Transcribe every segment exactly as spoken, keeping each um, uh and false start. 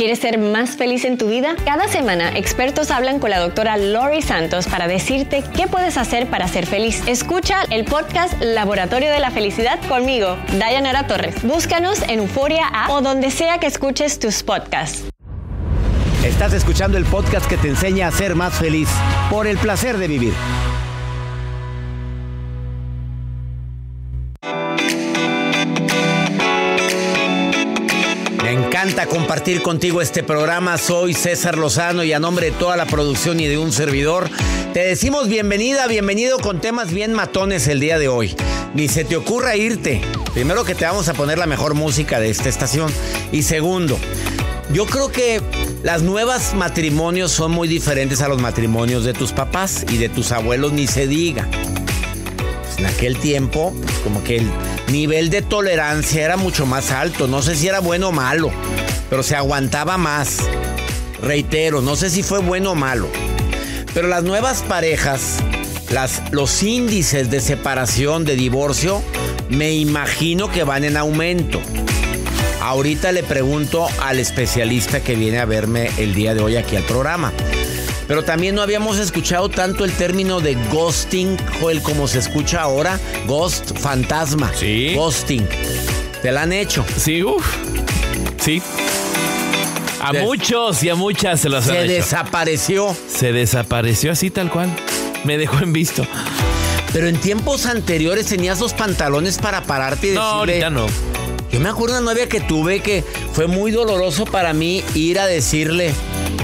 ¿Quieres ser más feliz en tu vida? Cada semana, expertos hablan con la doctora Lori Santos para decirte qué puedes hacer para ser feliz. Escucha el podcast Laboratorio de la Felicidad conmigo, Dayanara Torres. Búscanos en Euforia App o donde sea que escuches tus podcasts. Estás escuchando el podcast que te enseña a ser más feliz por el placer de vivir. Me encanta compartir contigo este programa. Soy César Lozano y a nombre de toda la producción y de un servidor, te decimos bienvenida, bienvenido con temas bien matones el día de hoy. Ni se te ocurra irte. Primero que te vamos a poner la mejor música de esta estación. Y segundo, yo creo que las nuevas matrimonios son muy diferentes a los matrimonios de tus papás y de tus abuelos, ni se diga. Pues en aquel tiempo, pues como que el nivel de tolerancia era mucho más alto. No sé si era bueno o malo, pero se aguantaba más. Reitero, no sé si fue bueno o malo. Pero las nuevas parejas, las, los índices de separación, de divorcio, me imagino que van en aumento. Ahorita le pregunto al especialista que viene a verme el día de hoy aquí al programa. Pero también no habíamos escuchado tanto el término de ghosting, Joel, como se escucha ahora. Ghost, fantasma. Sí. Ghosting. ¿Te la han hecho? Sí, uff. Sí. A Des- muchos y a muchas se los han hecho. Se desapareció. Se desapareció así tal cual. Me dejó en visto. Pero en tiempos anteriores tenías los pantalones para pararte y decirle... No, ahorita no. Yo me acuerdo de una novia que tuve que fue muy doloroso para mí ir a decirle...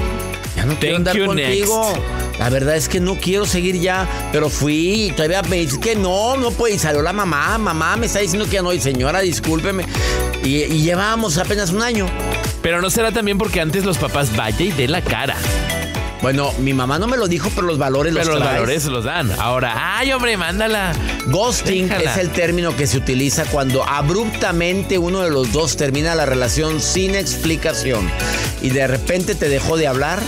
Ya no quiero andar contigo. Next. La verdad es que no quiero seguir ya. Pero fui y todavía me dice que no, no puede. Y salió la mamá. Mamá me está diciendo que ya no. Y señora, discúlpeme. Y, y llevábamos apenas un año. Pero no será también porque antes los papás vaya y dé la cara. Bueno, mi mamá no me lo dijo, pero los valores pero los Pero los traes. valores los dan. Ahora, ay, hombre, mándala. Ghosting Déjala. Es el término que se utiliza cuando abruptamente uno de los dos termina la relación sin explicación. Y de repente te dejó de hablar.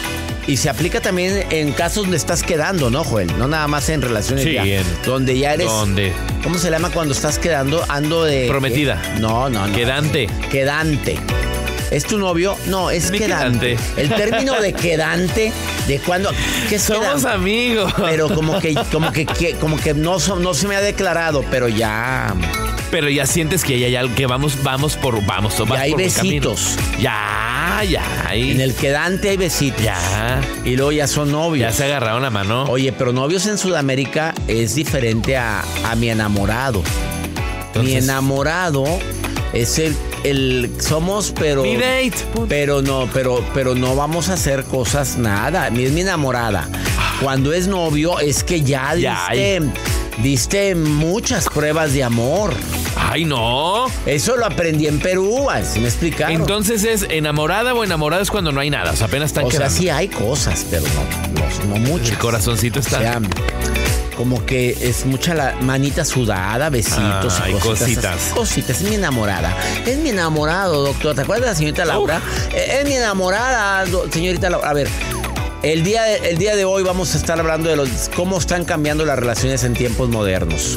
Y se aplica también en casos donde estás quedando, ¿no, Joel? No nada más en relaciones sí, ya. En, donde ya eres... ¿Dónde? ¿Cómo se llama cuando estás quedando? Ando de... Prometida. ¿qué? No, no, no. Quedante. Quedante. ¿Es tu novio? No, es Mi quedante. quedante. El término de quedante, de cuando... ¿Qué es Somos quedante? amigos. Pero como que, como que, que, como que no, no se me ha declarado, pero ya... Pero ya sientes que ya, ya que vamos, vamos por, vamos, ya hay por besitos. Ya, ya hay. En el quedante hay besitos. Ya. Y luego ya son novios. Ya se agarraron la mano. Oye, pero novios en Sudamérica es diferente a, a mi enamorado. Entonces, mi enamorado es el, el somos, pero. Mi date. Pero no, pero, pero no vamos a hacer cosas nada. Es mi enamorada. Cuando es novio, es que ya, ya diste. Hay. Diste muchas pruebas de amor. ¡Ay, no! Eso lo aprendí en Perú, ¿sí me explicaron? Entonces es enamorada o enamorado es cuando no hay nada, o sea, apenas están O quedando. sea, sí hay cosas, pero no, no, no muchas. El corazoncito está... O sea, como que es mucha la manita sudada, besitos ah, y cositas. cositas. Así, cositas, es mi enamorada. Es mi enamorado, doctor. ¿Te acuerdas de la señorita Laura? Uf. Es mi enamorada, señorita Laura. A ver... El día, de, el día de hoy vamos a estar hablando de los, cómo están cambiando las relaciones en tiempos modernos.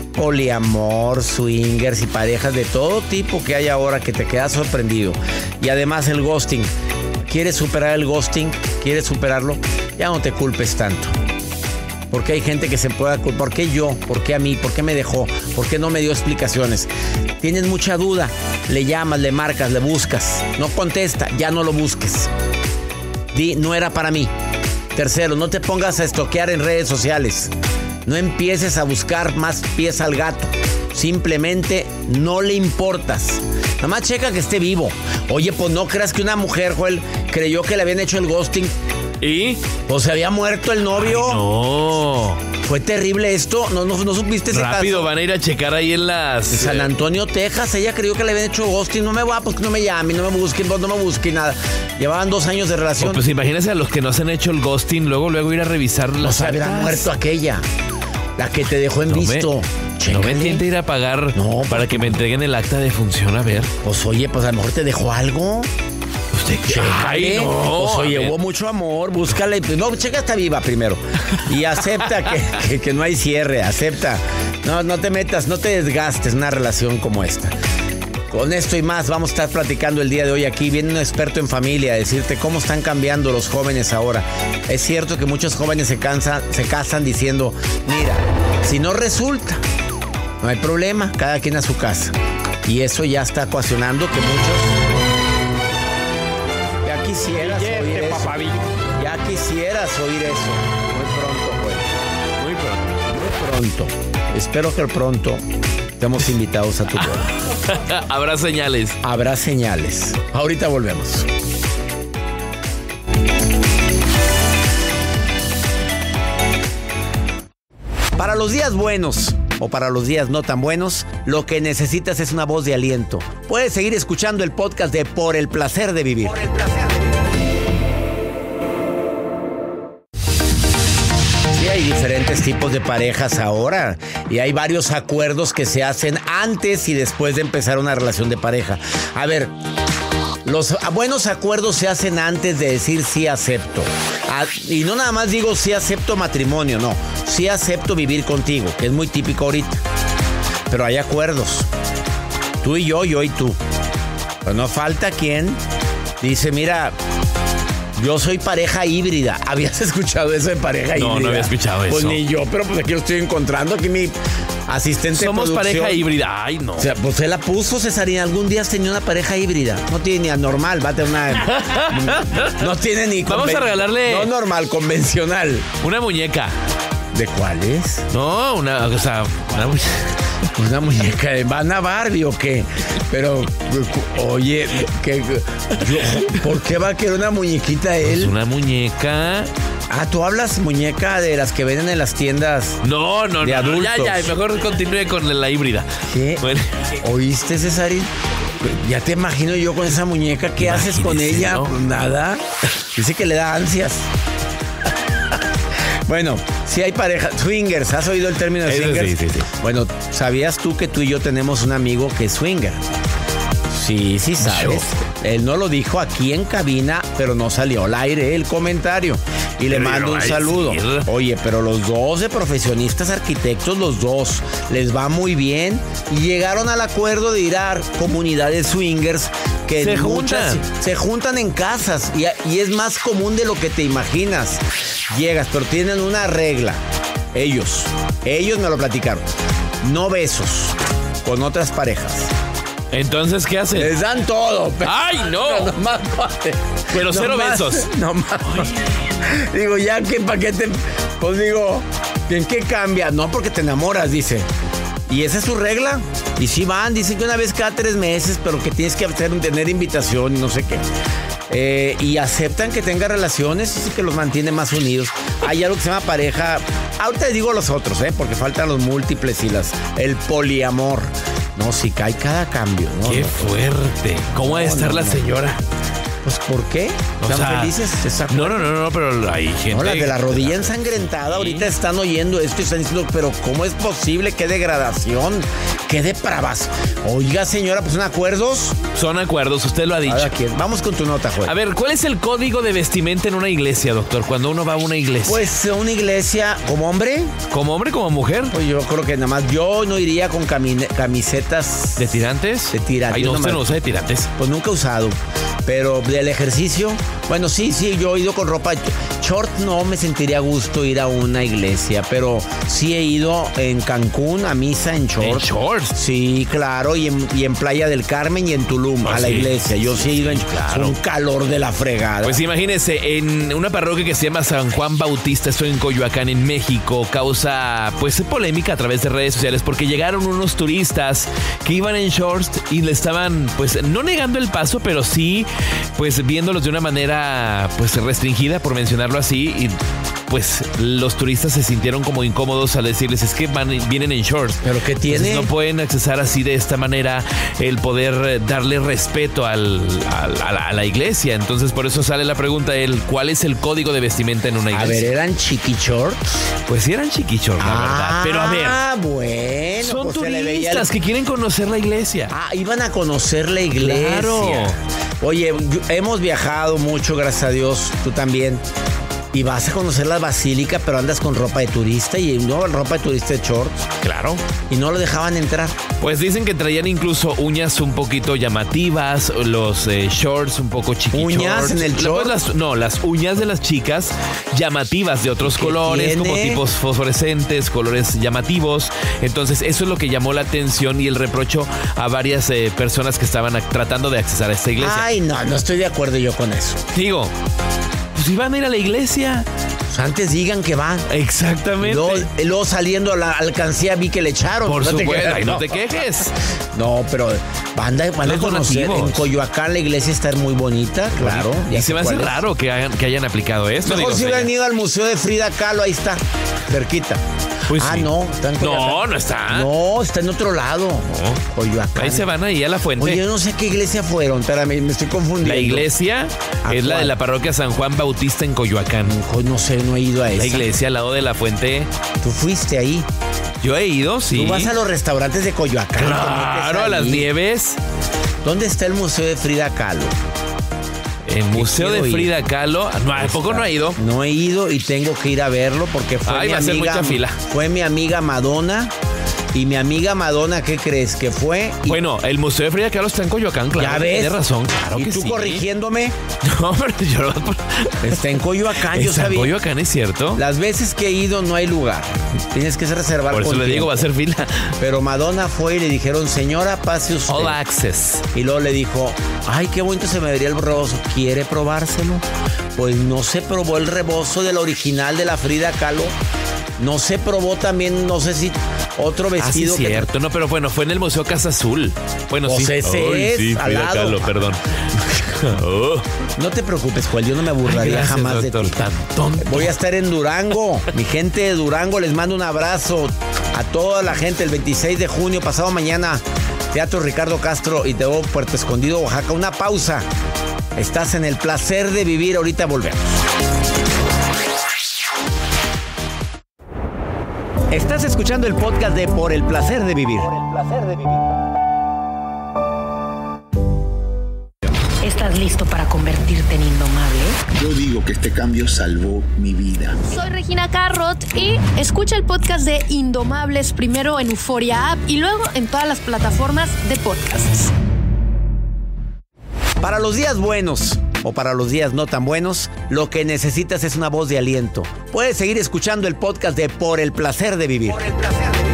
Poliamor, swingers y parejas de todo tipo que hay ahora que te quedas sorprendido. Y además el ghosting. ¿Quieres superar el ghosting? ¿Quieres superarlo? Ya no te culpes tanto. Porque hay gente que se pueda culpar. ¿Por qué yo? ¿Por qué a mí? ¿Por qué me dejó? ¿Por qué no me dio explicaciones? Tienes mucha duda. Le llamas, le marcas, le buscas. No contesta, ya no lo busques. Di, no era para mí. Tercero, no te pongas a estoquear en redes sociales. No empieces a buscar más pies al gato. Simplemente no le importas. Nada más checa que esté vivo. Oye, pues no creas que una mujer, Joel, creyó que le habían hecho el ghosting. ¿Y? Pues se había muerto el novio. Ay, no. Fue terrible esto. No, no, no supiste ese Rápido, caso. Van a ir a checar ahí en las... En San Antonio, Texas. Ella creyó que le habían hecho ghosting. No me va, pues que no me llamen, no me busquen, no me busquen nada. Llevaban dos años de relación. Oh, pues imagínense a los que no se han hecho el ghosting, luego, luego ir a revisar las... O sea, había muerto aquella. La que te dejó en no visto. Me, no me entiende ir a pagar no, para que me entreguen el acta de función, a ver. Pues oye, pues a lo mejor te dejó algo. Usted Ay, no. Pues oye, hubo mucho amor, búscala. No, checa, está viva primero. Y acepta que, que, que no hay cierre, acepta. No, no te metas, no te desgastes una relación como esta. Con esto y más vamos a estar platicando el día de hoy aquí. Viene un experto en familia a decirte cómo están cambiando los jóvenes ahora. Es cierto que muchos jóvenes se, cansan, se casan diciendo, mira, si no resulta, no hay problema, cada quien a su casa. Y eso ya está ocasionando que muchos... Ya quisieras oír eso. Ya quisieras oír eso. Muy pronto, pues. Muy pronto. Muy pronto. Espero que pronto estemos invitados a tu boda. Habrá señales. Habrá señales. Ahorita volvemos. Para los días buenos o para los días no tan buenos, lo que necesitas es una voz de aliento. Puedes seguir escuchando el podcast de Por el Placer de Vivir. Por el placer de vivir. Sí, hay diferentes tipos de parejas ahora y hay varios acuerdos que se hacen antes y después de empezar una relación de pareja. A ver, los buenos acuerdos se hacen antes de decir sí acepto. Y no nada más digo sí acepto matrimonio, no. Sí acepto vivir contigo, que es muy típico ahorita. Pero hay acuerdos. Tú y yo, yo y tú. Pero no falta quien dice, mira, yo soy pareja híbrida. ¿Habías escuchado eso de pareja no, híbrida? No, no había escuchado eso. Pues ni yo, pero pues aquí lo estoy encontrando. Aquí mi asistente Somos de producción. pareja híbrida. Ay, no. O sea, pues se la puso, Cesarina. ¿Algún día has tenido una pareja híbrida? No tiene ni anormal, va a tener una... no tiene ni... Vamos conven... a regalarle... No normal, convencional. Una muñeca. ¿De cuál es? No, una... O sea, una muñeca... ¿Una muñeca de Vanna Barbie o qué? Pero, oye, ¿qué, yo, ¿por qué va a querer una muñequita él? Pues una muñeca... Ah, ¿tú hablas muñeca de las que venden en las tiendas? No, no, de no. adultos. Ya, ya, mejor continúe con la híbrida. ¿Qué? Bueno. ¿Oíste, Cesarín? Ya te imagino yo con esa muñeca. ¿Qué Imagínese, haces con ella? ¿No? Pues nada. Dice que le da ansias. Bueno, sí hay pareja. Swingers, ¿has oído el término de swingers? Sí, sí, sí. Bueno, ¿sabías tú que tú y yo tenemos un amigo que es swinger? Sí, sí sabes. Él no lo dijo aquí en cabina, pero no salió al aire el comentario. Y le mando un saludo. Oye, pero los dos de profesionistas arquitectos, los dos, les va muy bien. Y llegaron al acuerdo de ir a comunidades swingers que se muchas juntan. Se juntan en casas. Y, y es más común de lo que te imaginas. Llegas, pero tienen una regla. Ellos, ellos me lo platicaron. No besos con otras parejas. Entonces, ¿qué hacen? Les dan todo. Pero, ¡ay, no! Pero, nomás, pero cero nomás, besos. Nomás. Digo, ya que pa' qué te... Pues digo, ¿en qué cambia? No, porque te enamoras, dice. Y esa es su regla. Y sí van, dicen que una vez cada tres meses, pero que tienes que hacer, tener invitación y no sé qué. Eh, y aceptan que tenga relaciones y que los mantiene más unidos. Hay algo que se llama pareja. Ahorita te digo los otros, ¿eh? Porque faltan los múltiples y las el poliamor. No, si cae cada cambio, ¿no? ¡Qué fuerte! ¿Cómo ha de estar no, la señora? Pues, ¿por qué? ¿Están o sea, felices? No, no, no, no, pero hay gente... No, las de la rodilla ensangrentada, ahorita están oyendo esto y están diciendo, pero ¿cómo es posible? ¡Qué degradación! ¡Qué depravas! Oiga, señora, pues, ¿son acuerdos? Son acuerdos, usted lo ha dicho. Ahora, vamos con tu nota, Juan. A ver, ¿cuál es el código de vestimenta en una iglesia, doctor? Cuando uno va a una iglesia. Pues, una iglesia, ¿como hombre? ¿Como hombre, como mujer? Pues yo creo que nada más, yo no iría con camine, camisetas... ¿De tirantes? De tirantes. Ay, no, usted no usa de tirantes. Pues nunca he usado, pero... del ejercicio, bueno, sí, sí, yo he ido con ropa short, no me sentiría a gusto ir a una iglesia, pero sí he ido en Cancún a misa en short. ¿En shorts? Sí, claro, y en, y en Playa del Carmen y en Tulum, ah, a la sí, iglesia. Yo sí, sí he ido en claro. Un calor de la fregada. Pues imagínense, en una parroquia que se llama San Juan Bautista, estoy en Coyoacán, en México, causa pues polémica a través de redes sociales porque llegaron unos turistas que iban en shorts y le estaban pues no negando el paso, pero sí pues viéndolos de una manera pues restringida, por mencionarlo así, y pues los turistas se sintieron como incómodos al decirles es que van, vienen en shorts. ¿Pero qué tiene? Entonces no pueden accesar así de esta manera el poder darle respeto al, al, a, la, a la iglesia. Entonces por eso sale la pregunta, el ¿cuál es el código de vestimenta en una iglesia? A ver, ¿eran chiqui shorts? Pues sí eran chiqui shorts, la ah, verdad. Pero a ver, ah, bueno, son pues turistas el... que quieren conocer la iglesia. Ah, iban a conocer la iglesia. Claro. Oye, hemos viajado mucho, gracias a Dios, tú también. Y vas a conocer la basílica, pero andas con ropa de turista y no ropa de turista de shorts. Claro. Y no lo dejaban entrar. Pues dicen que traían incluso uñas un poquito llamativas, los eh, shorts un poco chiquitos. ¿Uñas en el short? Las, no, las uñas de las chicas llamativas de otros colores, tiene? como tipos fosforescentes, colores llamativos. Entonces eso es lo que llamó la atención y el reprocho a varias eh, personas que estaban a, tratando de accesar a esta iglesia. Ay, no, no estoy de acuerdo yo con eso. Digo, pues iban a ir a la iglesia. Pues antes digan que van. Exactamente. Luego, luego saliendo a la alcancía vi que le echaron. Por no supuesto, te quejes, no no. te quejes. No, pero van a, van a Los conocer. donativos. En Coyoacán la iglesia está muy bonita, claro. Y ya se sé me hace cuál es. raro que hayan, que hayan aplicado esto. Mejor digo, si o sea, hubieran ido al museo de Frida Kahlo, ahí está, cerquita. Pues ah, sí. no, está en Coyoacán. No, no está. No, está en otro lado. No. Coyoacán. Ahí se van ahí a la fuente. Oye, yo no sé a qué iglesia fueron, espérame, me estoy confundiendo. La iglesia ¿A es la cuál? de la parroquia San Juan Bautista en Coyoacán. Mejor no sé, no he ido a esa. La iglesia al lado de la fuente. Tú fuiste ahí. Yo he ido, sí. Tú vas a los restaurantes de Coyoacán. Claro, a las nieves. ¿Dónde está el museo de Frida Kahlo? El Museo de quiero ir. Frida Kahlo. No, ¿a poco no ha ido? No he ido y tengo que ir a verlo porque fue Ay, mi va a ser amiga. mucha fila. Fue mi amiga Madonna. Y mi amiga Madonna, ¿qué crees? Que fue. Y Bueno, el Museo de Frida Kahlo está en Coyoacán, claro. ¿ya ves? Tienes razón, claro ¿Y que tú sí. corrigiéndome? No, pero yo... Está en Coyoacán, yo Está en sabía. Coyoacán, ¿es cierto? Las veces que he ido no hay lugar. Tienes que reservar Por eso con le digo, tiempo. va a ser fila. Pero Madonna fue y le dijeron, señora, pase usted. All access. Y luego le dijo, ay, qué bonito se me vería el rebozo. ¿Quiere probárselo? Pues no se probó el rebozo del original de la Frida Kahlo. No se probó también, no sé si otro Ah, sí, vestido. que- cierto. No, pero bueno, fue en el Museo Casa Azul. Bueno, Pues sí. ese Ay, es, sí, al Frida lado. Kahlo, perdón. Oh. No te preocupes, Joel, yo no me burlaría Ay, gracias, jamás doctor, de ti. tan tonto. Voy a estar en Durango. Mi gente de Durango, les mando un abrazo a toda la gente el veintiséis de junio, pasado mañana, Teatro Ricardo Castro y Tebo Puerto Escondido, Oaxaca. Una pausa. Estás en el placer de vivir. Ahorita volvemos. Estás escuchando el podcast de Por el placer de vivir. Por el placer de vivir. ¿Estás listo para convertirte en indomable? Yo digo que este cambio salvó mi vida. Soy Regina Carrot y escucha el podcast de Indomables primero en Euforia App y luego en todas las plataformas de podcasts. Para los días buenos o para los días no tan buenos, lo que necesitas es una voz de aliento. Puedes seguir escuchando el podcast de Por el placer de vivir. Por el placer de vivir.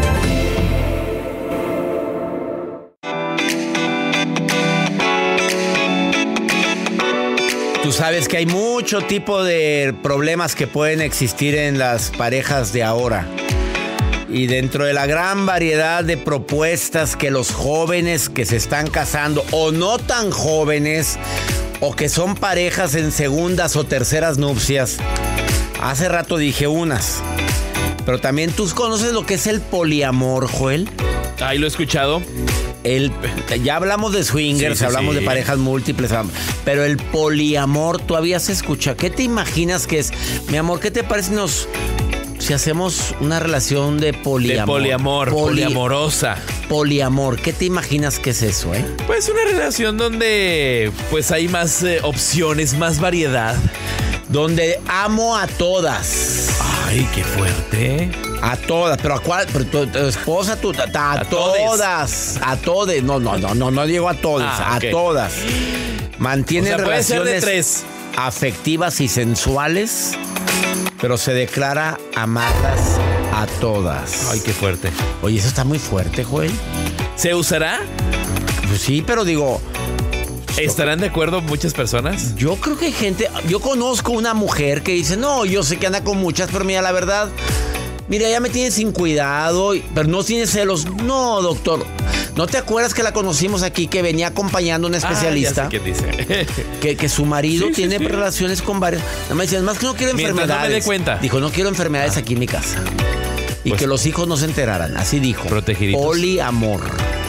Tú sabes que hay mucho tipo de problemas que pueden existir en las parejas de ahora. Y dentro de la gran variedad de propuestas que los jóvenes que se están casando o no tan jóvenes o que son parejas en segundas o terceras nupcias, hace rato dije unas, pero también tú conoces lo que es el poliamor, Joel. Ahí lo he escuchado. El, ya hablamos de swingers, Sí, sí, hablamos sí. de parejas múltiples, pero el poliamor todavía se escucha. ¿Qué te imaginas que es? Mi amor, ¿qué te parece si nos... Si hacemos una relación de poliamor. De poliamor, Poli- poliamorosa. Poliamor, ¿qué te imaginas que es eso, eh? Pues una relación donde pues hay más eh, opciones, más variedad. Donde amo a todas. Ay, qué fuerte. A todas, pero a cuál, pero tu, tu esposa, tu, a, a, A todes. todas. A todes. No, no, no, no, no digo a todas, Ah, a ok. todas. Mantienen O sea, puede ser relaciones de tres. afectivas y sensuales, pero se declara amarlas a todas. Ay, qué fuerte. Oye, eso está muy fuerte, Joel. ¿Se usará? Pues sí, pero digo, ¿Estarán de acuerdo muchas personas? yo creo que hay gente, yo conozco una mujer que dice, no, yo sé que anda con muchas, pero mira, la verdad, mira, ella me tiene sin cuidado, y- pero no tiene celos. No, doctor, ¿no te acuerdas que la conocimos aquí, que venía acompañando a un especialista? Ah, ya sé quién dice. Que, que su marido Sí, sí, tiene sí. relaciones con varios. No me decían, más que no quiero Mientras no me enfermedades. dé cuenta. Dijo, no quiero enfermedades aquí en mi casa. Y Pues- que los hijos no se enteraran. Así dijo. Protegiditos. Poliamor.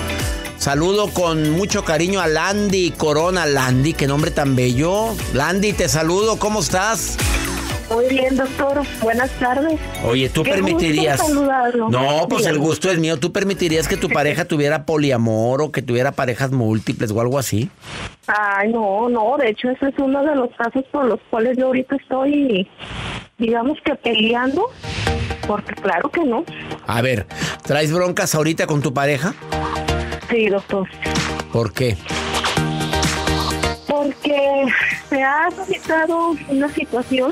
Saludo con mucho cariño a Landy Corona. Landy, qué nombre tan bello. Landy, te saludo. ¿Cómo estás? Muy bien, doctor. Buenas tardes. Oye, ¿tú Qué permitirías? gusto saludarlo. No, pues el Dígame. gusto es mío. ¿Tú permitirías que tu pareja tuviera poliamor o que tuviera parejas múltiples o algo así? Ay, no, no. De hecho, ese es uno de los casos por los cuales yo ahorita estoy digamos que peleando, porque claro que no. A ver, ¿traes broncas ahorita con tu pareja? Sí, doctor. ¿Por qué? Porque se ha suscitado una situación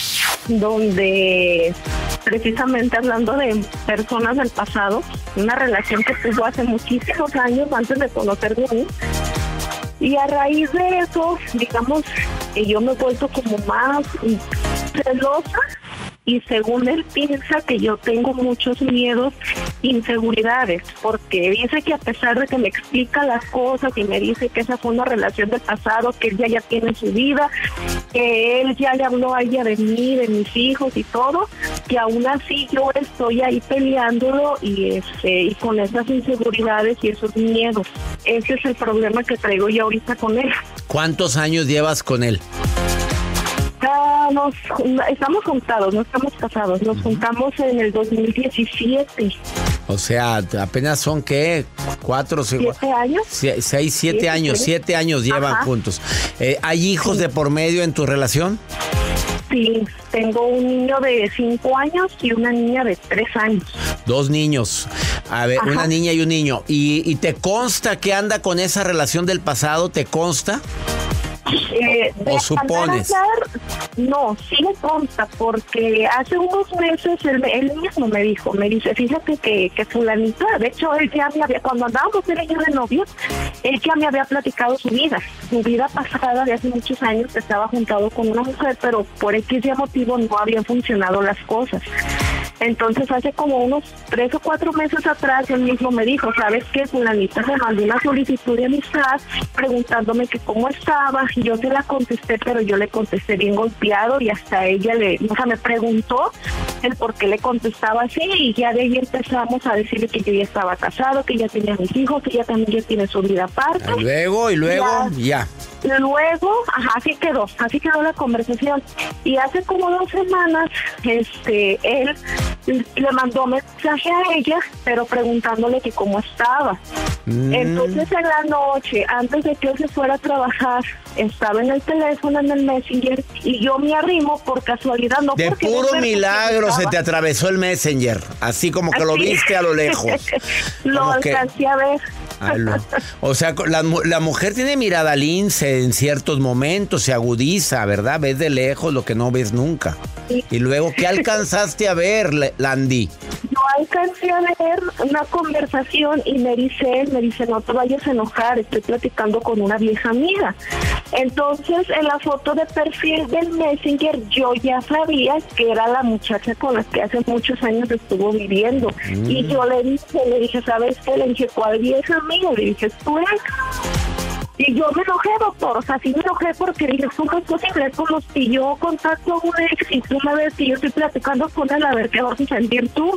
donde, precisamente hablando de personas del pasado, una relación que tuvo hace muchísimos años antes de conocerme a mí, y a raíz de eso, digamos, que yo me he vuelto como más celosa, y según él piensa que yo tengo muchos miedos, inseguridades, porque dice que a pesar de que me explica las cosas y me dice que esa fue una relación del pasado, que él ya, ya tiene su vida, que él ya le habló a ella de mí, de mis hijos y todo, que aún así yo estoy ahí peleándolo y, este, y con esas inseguridades y esos miedos. Ese es el problema que traigo yo ahorita con él. ¿Cuántos años llevas con él? Ah, nos, estamos juntados, no estamos casados. Nos juntamos en el dos mil diecisiete. O sea, apenas son, ¿qué? ¿Cuatro? ¿Siete años? Sie- seis, siete Siete, años. sí. Siete años llevan Ajá. juntos. Eh, ¿Hay hijos de por medio en tu relación? Sí, tengo un niño de cinco años y una niña de tres años. Dos niños. A ver, Ajá. una niña y un niño. ¿Y, y te consta que anda con esa relación del pasado? ¿Te consta? Eh, ¿O de supones? andar, no, sí me consta, porque hace unos meses él, él mismo me dijo, me dice, fíjate que, que fulanita, de hecho él ya me había, cuando andábamos él y yo de novios, él ya me había platicado su vida, su vida pasada de hace muchos años, que estaba juntado con una mujer, pero por X de motivo no habían funcionado las cosas. Entonces hace como unos tres o cuatro meses atrás él mismo me dijo, ¿sabes qué? Fulanita me mandó una solicitud de amistad preguntándome que cómo estaba, y yo se la contesté, pero yo le contesté bien golpeado y hasta ella le, o sea, me preguntó el por qué le contestaba así, y ya de ahí empezamos a decirle que yo ya estaba casado, que ya tenía mis hijos, que ya también ya tiene su vida aparte. Y luego, y luego, ya. ya. Luego, ajá, así quedó, así quedó la conversación. Y hace como dos semanas, este, él le mandó mensaje a ella, pero preguntándole que cómo estaba. Mm. Entonces en la noche, antes de que él se fuera a trabajar, estaba en el teléfono, en el Messenger, y yo me arrimo por casualidad, no De porque puro no me milagro se te estaba. atravesó el Messenger, así como que lo Así. viste a lo lejos. Lo Como que- alcancé a ver. Ay, lo- O sea, la, mu- la mujer tiene mirada lince en ciertos momentos, se agudiza, ¿verdad? Ves de lejos lo que no ves nunca. Sí. Y luego, ¿qué alcanzaste a ver, Le- Landy? Yo alcancé a leer una conversación y me dice él, me dice, no te vayas a enojar, estoy platicando con una vieja amiga. Entonces, en la foto de perfil del Messenger, yo ya sabía que era la muchacha con la que hace muchos años estuvo viviendo. Mm. Y yo le dije, le dije, ¿sabes qué? Le dije, ¿cuál vieja amiga? Le dije, ¿tú eres? Y yo me enojé, doctor, o sea, sí me enojé porque dije, ¿cómo es posible? Como si yo contacto a un ex y tú me ves que yo estoy platicando con él, a ver qué vas a sentir tú.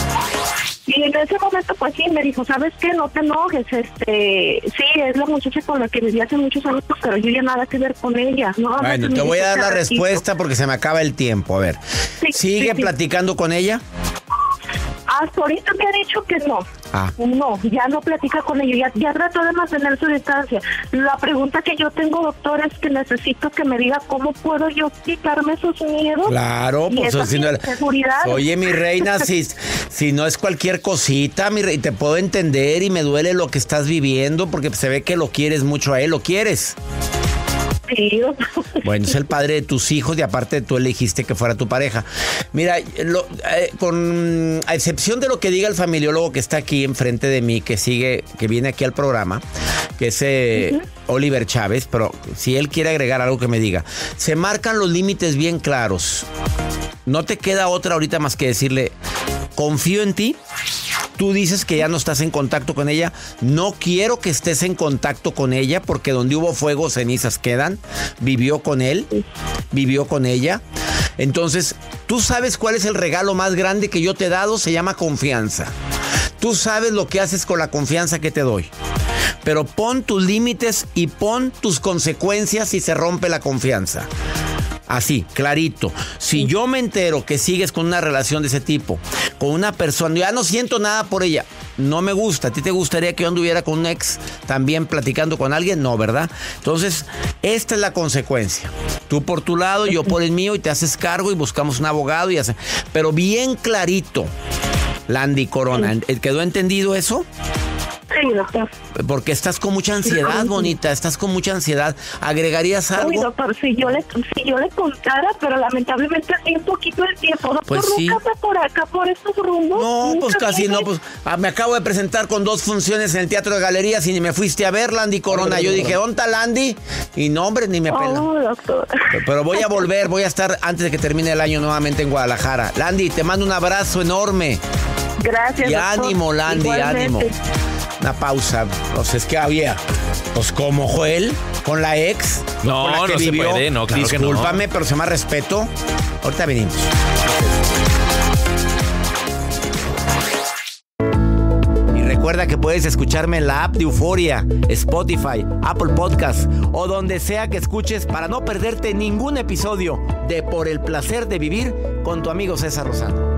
Y en ese momento, pues sí, me dijo, ¿sabes qué? No te enojes, este, sí, es la muchacha con la que viví hace muchos años, pero yo ya nada que ver con ella. No, Bueno, te voy a dar la respuesta porque se me acaba el tiempo. A ver, Sí, ¿sigue sí, sí. platicando con ella? Hasta ahorita me ha dicho que no. Ah. No, ya no platica con ella, ya, ya trató de mantener su distancia. La pregunta que yo tengo, doctor, es que necesito que me diga cómo puedo yo quitarme esos miedos. Claro, y pues esas si no, inseguridades. oye, mi reina, si, si no es cualquier cosita, mi rey, te puedo entender y me duele lo que estás viviendo porque se ve que lo quieres mucho a él, ¿lo quieres? Sí, doctor. Bueno, es el padre de tus hijos y aparte tú elegiste que fuera tu pareja. Mira, lo- eh, con a excepción de lo que diga el familiólogo que está aquí enfrente de mí, que sigue, que viene aquí al programa, que es eh, Oliver Chávez, pero si él quiere agregar algo que me diga, se marcan los límites bien claros. No te queda otra ahorita más que decirle, confío en ti. Tú dices que ya no estás en contacto con ella. No quiero que estés en contacto con ella porque donde hubo fuego, cenizas quedan. Vivió con él, vivió con ella. Entonces, tú sabes cuál es el regalo más grande que yo te he dado. Se llama confianza. Tú sabes lo que haces con la confianza que te doy. Pero pon tus límites y pon tus consecuencias si se rompe la confianza. Así, clarito. Si yo me entero que sigues con una relación de ese tipo, con una persona, ya no siento nada por ella, no me gusta. ¿A ti te gustaría que yo anduviera con un ex también platicando con alguien? No, ¿verdad? Entonces, esta es la consecuencia. Tú por tu lado, yo por el mío, y te haces cargo y buscamos un abogado y hace. Pero bien clarito, Landy Corona, ¿quedó entendido eso? Sí, doctor. Porque estás con mucha ansiedad, bonita, estás con mucha ansiedad. ¿Agregarías algo? Sí, doctor, si yo le, si yo le contara, pero lamentablemente así un poquito el tiempo. Doctor, Pues sí. nunca fue por acá, por estos rumbos. No, Nunca pues casi viene. no, pues ah, me acabo de presentar con dos funciones en el Teatro de Galerías y ni me fuiste a ver, Landy Corona. Yo dije, ¿dónde está Landy? Y no, hombre, ni me pela. Oh, doctor. Pero voy a volver, voy a estar antes de que termine el año nuevamente en Guadalajara. Landy, te mando un abrazo enorme. Gracias, Y doctor. ánimo, Landy, Igualmente. ánimo. Una pausa. Pues es que había, pues como Joel, con la ex. No, con la que no se vivió. puede, no, claro que no. Discúlpame, pero se llama respeto. Ahorita venimos. Y recuerda que puedes escucharme en la app de Euforia, Spotify, Apple Podcast o donde sea que escuches para no perderte ningún episodio de Por el Placer de Vivir con tu amigo César Lozano.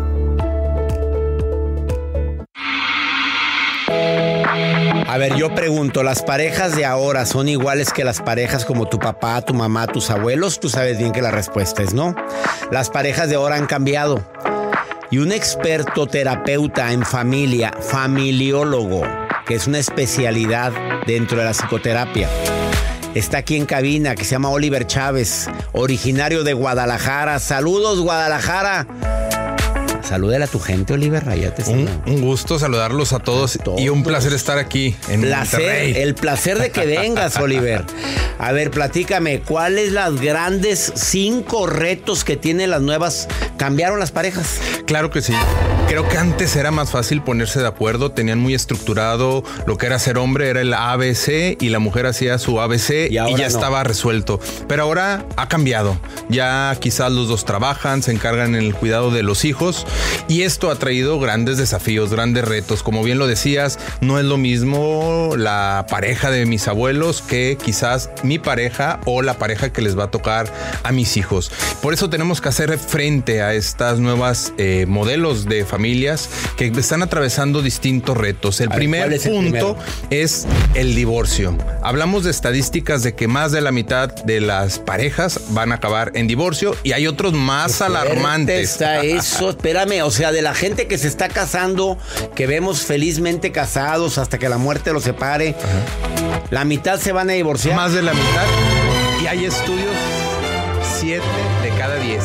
A ver, yo pregunto, ¿las parejas de ahora son iguales que las parejas como tu papá, tu mamá, tus abuelos? Tú sabes bien que la respuesta es no. Las parejas de ahora han cambiado. Y un experto terapeuta en familia, familiólogo, que es una especialidad dentro de la psicoterapia, está aquí en cabina, que se llama Oliver Chávez, originario de Guadalajara. Saludos, Guadalajara. Salúdale a tu gente, Oliver Rayate. Un, un gusto saludarlos a todos, A todos. y un placer estar aquí en Placer, Monterrey. el placer de que vengas, Oliver. A ver, platícame, ¿cuáles las grandes cinco retos que tienen las nuevas? ¿Cambiaron las parejas? Claro que sí. Creo que antes era más fácil ponerse de acuerdo, tenían muy estructurado lo que era ser hombre, era el A B C, y la mujer hacía su A B C Y y, ahora ya no. estaba resuelto. Pero ahora ha cambiado. Ya quizás los dos trabajan, se encargan en el cuidado de los hijos, y esto ha traído grandes desafíos, grandes retos. Como bien lo decías, no es lo mismo la pareja de mis abuelos que quizás mi pareja o la pareja que les va a tocar a mis hijos. Por eso tenemos que hacer frente a estas nuevas eh, modelos de familias que están atravesando distintos retos. El A ver, primer ¿cuál es el punto primero? es el divorcio. Hablamos de estadísticas de que más de la mitad de las parejas van a acabar en divorcio, y hay otros más Fuerte alarmantes. está eso, espérame, o sea, de la gente que se está casando, que vemos felizmente casados hasta que la muerte los separe, la mitad se van a divorciar. Más de la mitad. Y hay estudios, siete de cada diez.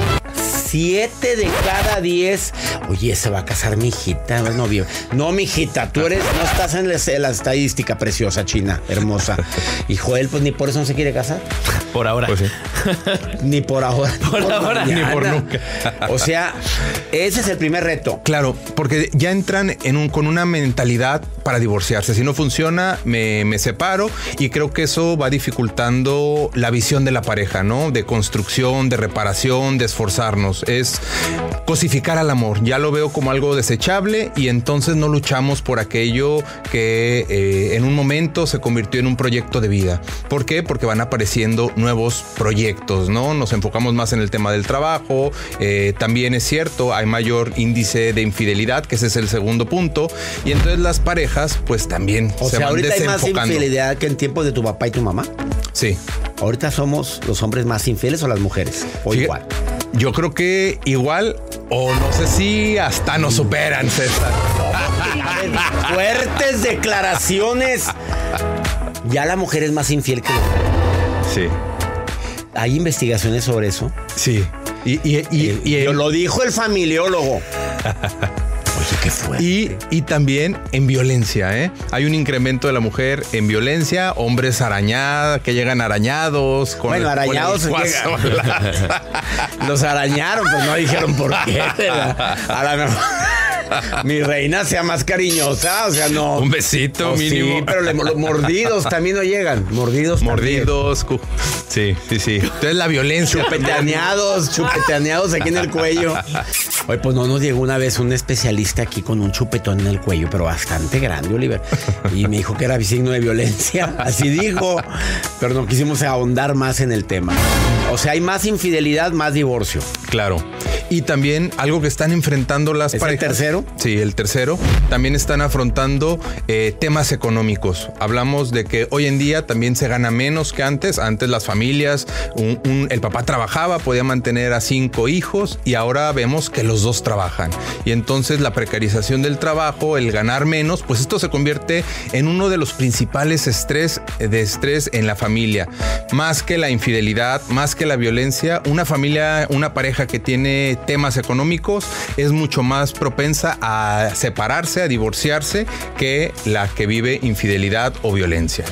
Siete de cada diez. Oye, se va a casar mi hijita. No, bien. No, mi hijita, tú eres, no estás en la, en la estadística preciosa, China, hermosa. Y Joel, pues ni por eso no se quiere casar. Por ahora. Pues sí. Ni por ahora. Por ahora, ni por mañana. nunca. O sea, ese es el primer reto. Claro, porque ya entran en un, con una mentalidad para divorciarse. Si no funciona, me, me separo, y creo que eso va dificultando la visión de la pareja, ¿no? De construcción, de reparación, de esforzarnos. Es cosificar al amor. Ya lo veo como algo desechable, y entonces no luchamos por aquello que eh, en un momento se convirtió en un proyecto de vida. ¿Por qué? Porque van apareciendo nuevos proyectos, ¿no? Nos enfocamos más en el tema del trabajo. Eh, también es cierto, hay mayor índice de infidelidad, que ese es el segundo punto. Y entonces las parejas, pues también O se sea, van ahorita hay más desenfocando. infidelidad que en tiempos de tu papá y tu mamá. Sí. Ahorita somos los hombres más infieles o las mujeres. O Fíjate, igual. Yo creo que igual, o no sé si hasta nos superan, César. A ver, fuertes declaraciones. Ya la mujer es más infiel que el hombre. Sí. ¿Hay investigaciones sobre eso? Sí. Y, y, y, y, Yo- lo dijo el familiólogo. Oye, qué fuerte. y, y también en violencia, ¿eh? Hay un incremento de la mujer en violencia, hombres arañados, que llegan arañados. Con Bueno, el- arañados con el llega- guaso. Los arañaron, pues no dijeron por qué. ¿verdad? A lo mejor mi reina sea más cariñosa, o sea, no. Un besito Oh, mínimo. Sí, pero le- los mordidos también no llegan. Mordidos. también. Mordidos, cu- Sí, sí, sí. Entonces la violencia. Chupeteaneados, chupeteaneados aquí en el cuello. Oye, pues no nos llegó una vez un especialista aquí con un chupetón en el cuello, pero bastante grande, Oliver. Y me dijo que era signo de violencia. Así dijo. Pero no quisimos ahondar más en el tema. O sea, hay más infidelidad, más divorcio. Claro. Y también algo que están enfrentando las ¿Es parejas. el tercero? Sí, el tercero. También están afrontando eh, temas económicos. Hablamos de que hoy en día también se gana menos que antes. Antes las familias, un, un, el papá trabajaba, podía mantener a cinco hijos y ahora vemos que los dos trabajan. Y entonces la precarización del trabajo, el ganar menos, pues esto se convierte en uno de los principales estrés de estrés en la familia. Más que la infidelidad, más que la violencia, una familia, una pareja que tiene temas económicos es mucho más propensa a separarse, a divorciarse, que la que vive infidelidad o violencia.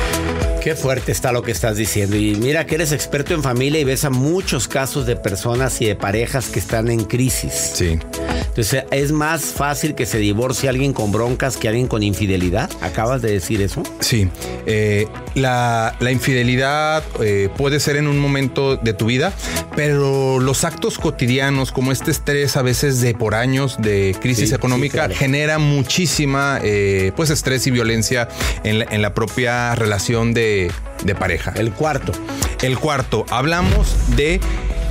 Qué fuerte está lo que estás diciendo. Y mira que eres experto en familia y ves a muchos casos de personas y de parejas que están en crisis. Sí. Entonces, ¿es más fácil que se divorcie alguien con broncas que alguien con infidelidad? ¿Acabas de decir eso? Sí. Eh, la, la infidelidad eh, puede ser en un momento de tu vida, pero los actos cotidianos, como este estrés a veces de por años de crisis Sí, económica, sí, claro. genera muchísima eh, pues estrés y violencia en la, en la propia relación de, de pareja. El cuarto. El cuarto, hablamos de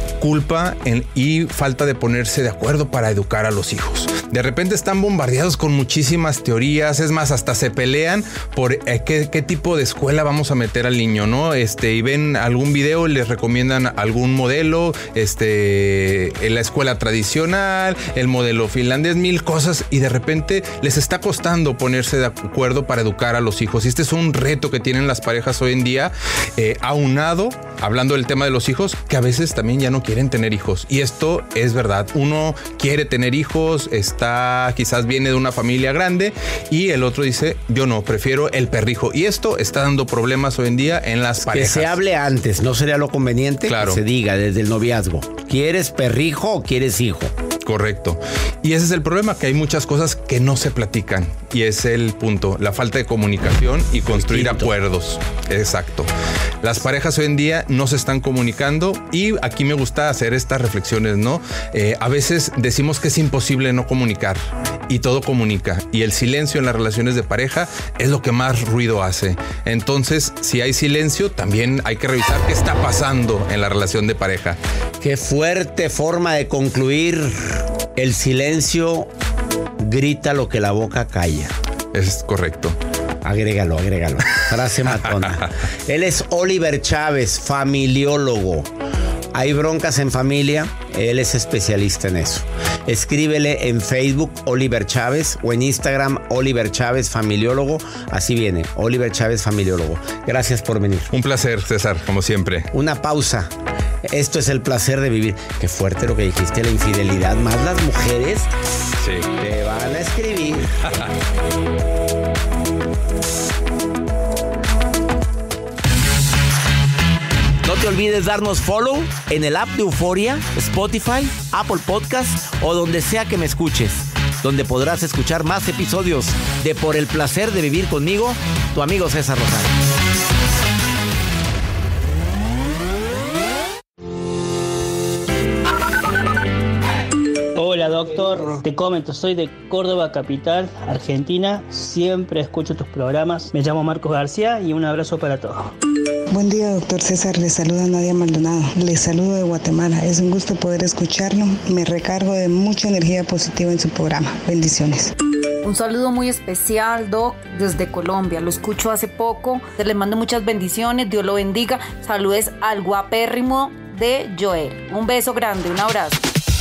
culpa en, y falta de ponerse de acuerdo para educar a los hijos. De repente están bombardeados con muchísimas teorías, es más, hasta se pelean por eh, qué, qué tipo de escuela vamos a meter al niño, ¿no? Este, y ven algún video y les recomiendan algún modelo, este, en la escuela tradicional, el modelo finlandés, mil cosas, y de repente les está costando ponerse de acuerdo para educar a los hijos. Y este es un reto que tienen las parejas hoy en día, eh, aunado, hablando del tema de los hijos, que a veces también ya no quieren tener hijos. Y esto es verdad. Uno quiere tener hijos, está, quizás viene de una familia grande, y el otro dice, yo no, prefiero el perrijo. Y esto está dando problemas hoy en día en las parejas. Que se hable antes, ¿no sería lo conveniente? Claro. Que se diga desde el noviazgo. ¿Quieres perrijo o quieres hijo? Correcto. Y ese es el problema, que hay muchas cosas que no se platican. Y es el punto, la falta de comunicación y construir acuerdos. Exacto. Las parejas hoy en día no se están comunicando, y aquí me gusta hacer estas reflexiones, ¿no? Eh, a veces decimos que es imposible no comunicar, y todo comunica. Y el silencio en las relaciones de pareja es lo que más ruido hace. Entonces, si hay silencio, también hay que revisar qué está pasando en la relación de pareja. Qué fuerte forma de concluir. El silencio grita lo que la boca calla. Es correcto. Agrégalo, agrégalo. Frase matona. Él es Oliver Chávez, familiólogo. Hay broncas en familia, él es especialista en eso. Escríbele en Facebook Oliver Chávez o en Instagram Oliver Chávez familiólogo. Así viene, Oliver Chávez familiólogo. Gracias por venir. Un placer, César, como siempre. Una pausa. Esto es el placer de vivir. Qué fuerte lo que dijiste, la infidelidad. Más las mujeres Sí. te van a escribir. No te olvides darnos follow en el app de Euforia, Spotify, Apple Podcast o donde sea que me escuches, donde podrás escuchar más episodios de Por el placer de vivir conmigo, tu amigo César Lozano. Hola doctor, te comento, soy de Córdoba capital, Argentina, siempre escucho tus programas, me llamo Marcos García y un abrazo para todos. Buen día doctor César, le saluda Nadia Maldonado, le saludo de Guatemala, es un gusto poder escucharlo, me recargo de mucha energía positiva en su programa, bendiciones. Un saludo muy especial, Doc, desde Colombia. Lo escucho hace poco. Le mando muchas bendiciones. Dios lo bendiga. Saludes al guapérrimo de Joel. Un beso grande, un abrazo.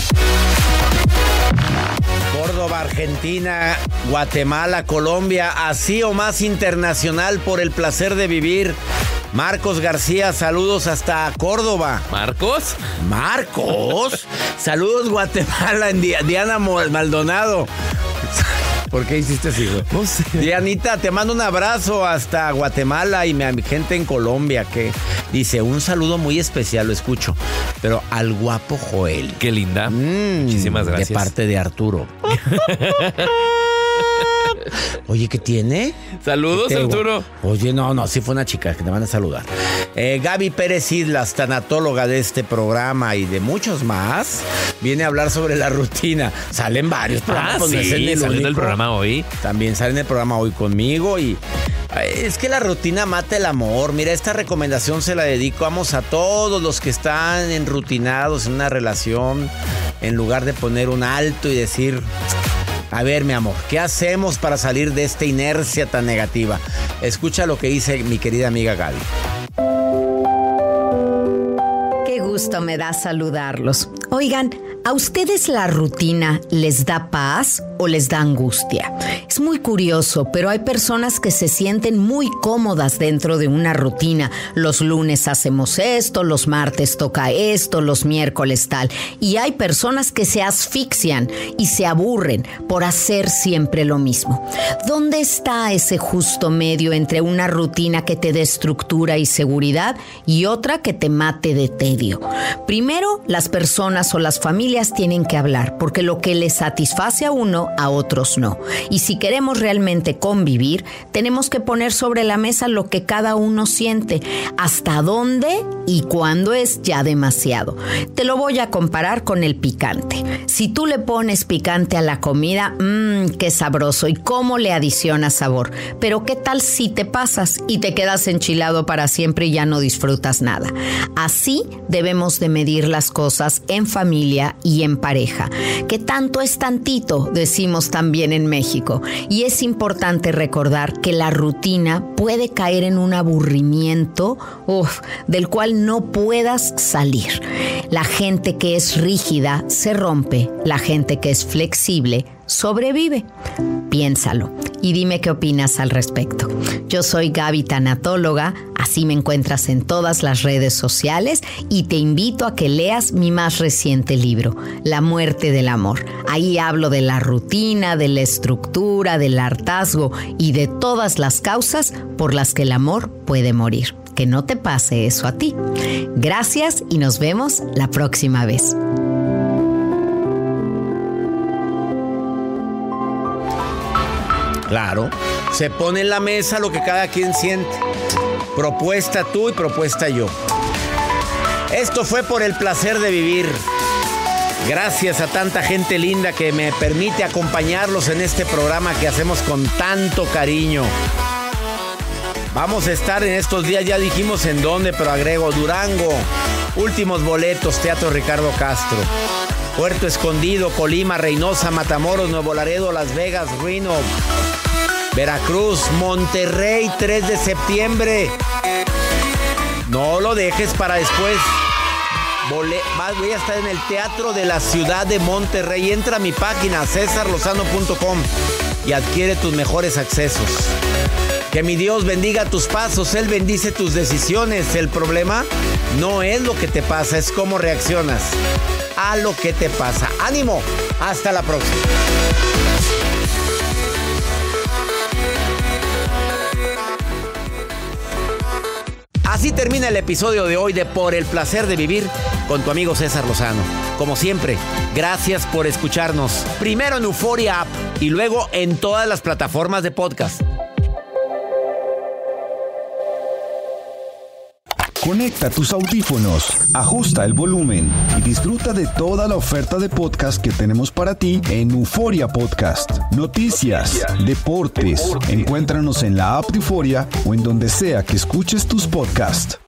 Córdoba, Argentina, Guatemala, Colombia, así o más internacional por el placer de vivir. Marcos García, saludos hasta Córdoba. ¿Marcos? ¿Marcos? Saludos Guatemala, en Diana Maldonado. ¿Por qué hiciste así, güey? No sé. Dianita, te mando un abrazo hasta Guatemala y mi gente en Colombia que dice un saludo muy especial, lo escucho. Pero al guapo Joel. Qué linda. Mm, Muchísimas gracias. De parte de Arturo. Oye, ¿qué tiene? Saludos, ¿Qué te- Arturo. Oye, no, no, sí fue una chica que te van a saludar. Eh, Gaby Pérez Islas, tanatóloga de este programa y de muchos más, viene a hablar sobre la rutina. Salen varios programas. Ah, pues, no es sí, el saliendo único. el programa hoy. También sale en el programa hoy conmigo y eh, es que la rutina mata el amor. Mira, esta recomendación se la dedicamos a todos los que están enrutinados en una relación, en lugar de poner un alto y decir, a ver, mi amor, ¿qué hacemos para salir de esta inercia tan negativa? Escucha lo que dice mi querida amiga Gaby. Qué gusto me da saludarlos. Oigan, ¿a ustedes la rutina les da paz o les da angustia? Es muy curioso, pero hay personas que se sienten muy cómodas dentro de una rutina. Los lunes hacemos esto, los martes toca esto, los miércoles tal. Y hay personas que se asfixian y se aburren por hacer siempre lo mismo. ¿Dónde está ese justo medio entre una rutina que te dé estructura y seguridad y otra que te mate de tedio? Primero, las personas o las familias tienen que hablar, porque lo que les satisface a uno, a otros no. Y si queremos realmente convivir, tenemos que poner sobre la mesa lo que cada uno siente, hasta dónde y cuándo es ya demasiado. Te lo voy a comparar con el picante. Si tú le pones picante a la comida, mmm, qué sabroso, y cómo le adiciona sabor. Pero qué tal si te pasas y te quedas enchilado para siempre y ya no disfrutas nada. Así debemos de medir las cosas en familia y en pareja. Que tanto es tantito, decimos también en México. Y es importante recordar que la rutina puede caer en un aburrimiento, uf, del cual no puedas salir. La gente que es rígida se rompe, la gente que es flexible sobrevive. Piénsalo y dime qué opinas al respecto. Yo soy Gaby Tanatóloga, así me encuentras en todas las redes sociales y te invito a que leas mi más reciente libro, La muerte del amor. Ahí hablo de la rutina, de la estructura, del hartazgo y de todas las causas por las que el amor puede morir. Que no te pase eso a ti. Gracias y nos vemos la próxima vez. Claro, se pone en la mesa lo que cada quien siente. Propuesta tú y propuesta yo. Esto fue por el placer de vivir. Gracias a tanta gente linda que me permite acompañarlos en este programa que hacemos con tanto cariño. Vamos a estar en estos días, ya dijimos en dónde, pero agrego Durango, últimos boletos, Teatro Ricardo Castro. Puerto Escondido, Colima, Reynosa, Matamoros, Nuevo Laredo, Las Vegas, Reno, Veracruz, Monterrey, tres de septiembre. No lo dejes para después. Vole- Voy a estar en el Teatro de la Ciudad de Monterrey. Entra a mi página cesar lozano punto com y adquiere tus mejores accesos. Que mi Dios bendiga tus pasos, Él bendice tus decisiones. El problema no es lo que te pasa, es cómo reaccionas a lo que te pasa. ¡Ánimo! Hasta la próxima. Así termina el episodio de hoy de Por el placer de vivir con tu amigo César Lozano. Como siempre, gracias por escucharnos. Primero en Euforia App y luego en todas las plataformas de podcast. Conecta tus audífonos, ajusta el volumen y disfruta de toda la oferta de podcast que tenemos para ti en Euforia Podcast. Noticias, deportes, encuéntranos en la app de Euforia o en donde sea que escuches tus podcasts.